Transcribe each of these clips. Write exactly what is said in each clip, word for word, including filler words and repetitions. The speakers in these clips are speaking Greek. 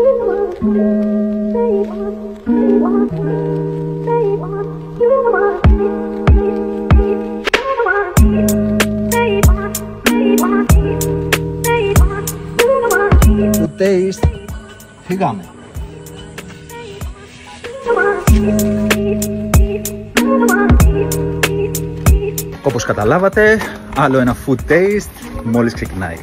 Food taste. Φύγαμε. Όπως καταλάβατε, άλλο ένα food taste μόλις ξεκινάει.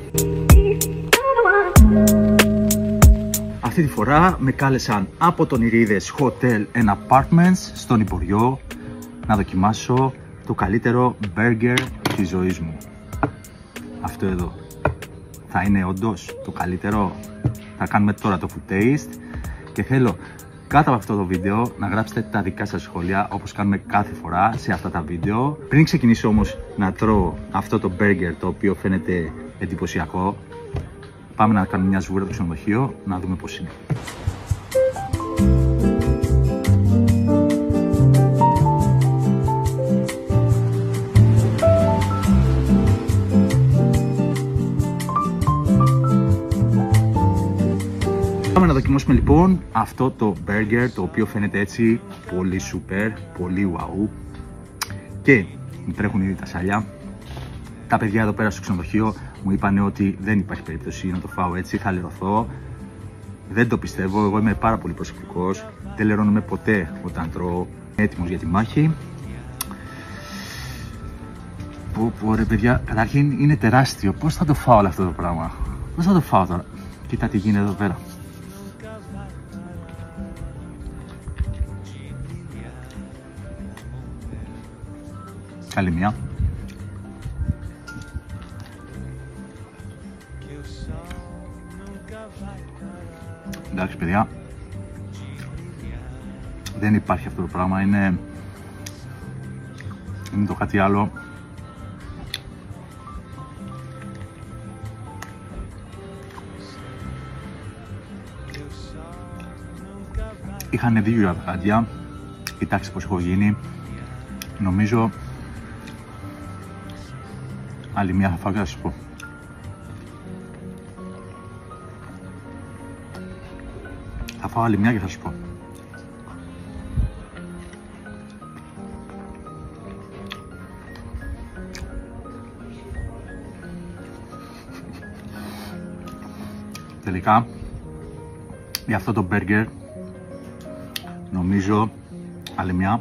Αυτή τη φορά με κάλεσαν από τον Ηρίδες Hotel and Apartments στον Υποριό να δοκιμάσω το καλύτερο burger της ζωής μου. Αυτό εδώ θα είναι όντως το καλύτερο? Θα κάνουμε τώρα το food taste και θέλω κάτω από αυτό το βίντεο να γράψετε τα δικά σας σχόλια όπως κάνουμε κάθε φορά σε αυτά τα βίντεο. Πριν ξεκινήσω όμως να τρώω αυτό το burger το οποίο φαίνεται εντυπωσιακό, πάμε να κάνουμε μια σβούρα στο ξενοδοχείο να δούμε πώς είναι. Πάμε να δοκιμάσουμε λοιπόν αυτό το burger το οποίο φαίνεται έτσι πολύ super, πολύ wow και μου τρέχουν ήδη τα σάλια. Τα παιδιά εδώ πέρα στο ξενοδοχείο μου είπαν ότι δεν υπάρχει περίπτωση να το φάω έτσι, θα λερωθώ. Δεν το πιστεύω, εγώ είμαι πάρα πολύ προσεκτικός, δεν λερώνομαι ποτέ όταν τρώω. Έτοιμος για τη μάχη. Πω πω ρε παιδιά, καταρχήν είναι τεράστιο, πώς θα το φάω όλο αυτό το πράγμα? Πώς θα το φάω τώρα? Κοίτα τι γίνεται εδώ πέρα. Καλή μια. Εντάξει παιδιά, δεν υπάρχει αυτό το πράγμα, είναι, είναι το κάτι άλλο. Είχανε δίκιο τα γάντια, κοιτάξτε πως έχω γίνει, νομίζω άλλη μια θα φάω και θα σας πω. Θα φάω άλλη μια και θα σας πω. Τελικά, για αυτό το burger, νομίζω άλλη μια.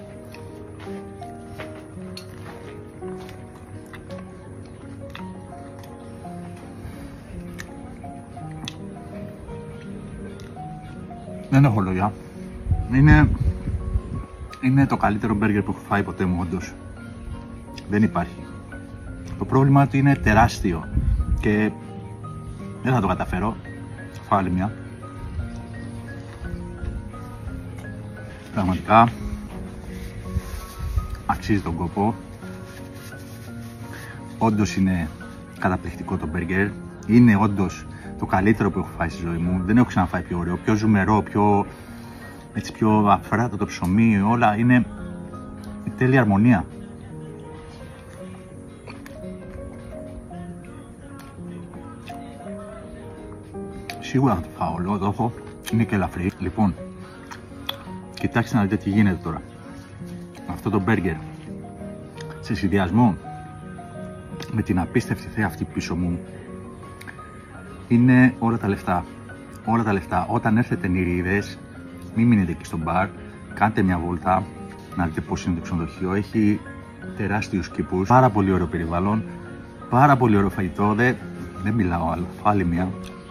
Δεν έχω λόγια. Είναι, είναι το καλύτερο μπέργκερ που έχω φάει ποτέ μου, όντως. Δεν υπάρχει. Το πρόβλημα είναι ότι είναι τεράστιο και δεν θα το καταφέρω. Θα φάω άλλη μια. Πραγματικά αξίζει τον κόπο. Όντως είναι καταπληκτικό το μπέργκερ. Είναι όντως το καλύτερο που έχω φάει στη ζωή μου. Δεν έχω ξαναφάει πιο ωραίο, πιο ζουμερό, πιο, έτσι, πιο αφράτο το ψωμί, όλα είναι η τέλεια αρμονία. Σίγουρα θα το φάω όλο, το έχω, είναι και ελαφρύ. Λοιπόν, κοιτάξτε να δείτε τι γίνεται τώρα. Αυτό το μπέργκερ σε συνδυασμό με την απίστευτη θέα αυτή πίσω μου είναι όλα τα λεφτά. Όλα τα λεφτά. Όταν έρθετε νηρίδες, μην μείνετε εκεί στο μπαρ, κάντε μια βόλτα να δείτε πώς είναι το ξενοδοχείο. Έχει τεράστιους κήπους, πάρα πολύ ωραίο περιβάλλον, πάρα πολύ ωραίο φαγητό. Δεν, δεν μιλάω άλλο. Άλλη μια.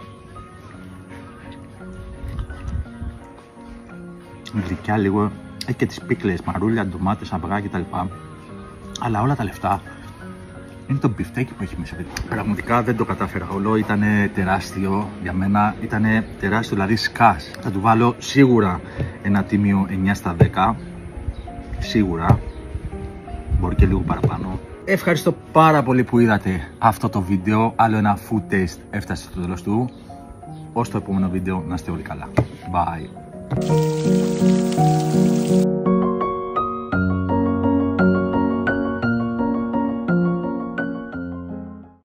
Γλυκιά λίγο. Έχει και τις πίκλες, μαρούλια, ντομάτες, αυγά κτλ. Αλλά όλα τα λεφτά είναι το μπιφτέκι που έχει μέσα. Πραγματικά δεν το κατάφερα όλο, ήταν τεράστιο για μένα, ήταν τεράστιο, δηλαδή σκάς. Θα του βάλω σίγουρα ένα τίμιο εννιά στα δέκα, σίγουρα, μπορεί και λίγο παραπάνω. Ευχαριστώ πάρα πολύ που είδατε αυτό το βίντεο, άλλο ένα food taste έφτασε στο τέλος του. Ως το επόμενο βίντεο να είστε όλοι καλά. Bye.